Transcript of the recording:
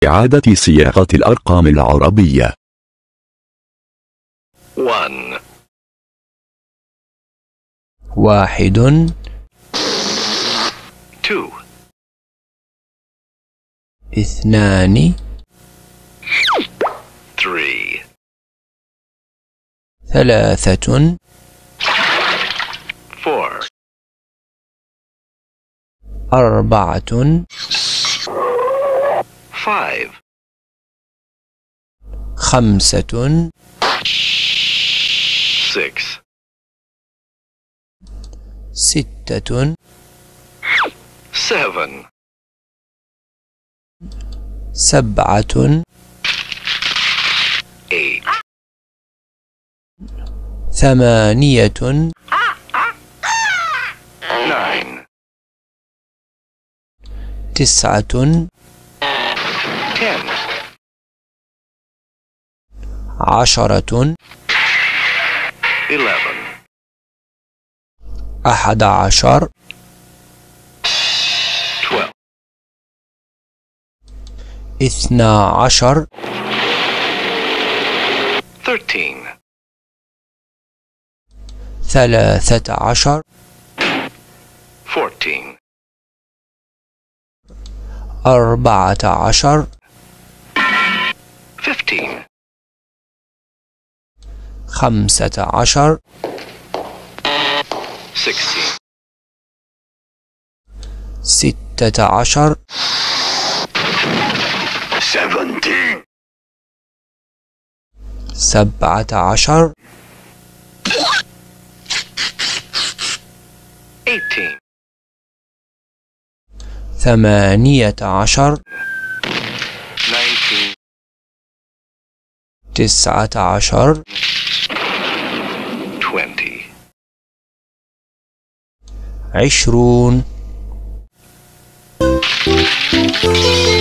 إعادة صياغة الأرقام العربية. 1 واحد 2 اثنان 3 ثلاثة 4 أربعة 5 خمسة 6 ستة 7 سبعة 8 ثمانية 9 تسعة 10 عشرة 11 أحد عشر 12 اثنا عشر 13 ثلاثة عشر 14 أربعة عشر 15 خمسة عشر 16 ستة عشر 17 سبعة عشر 18 ثمانية عشر 19 تسعة عشر 20 20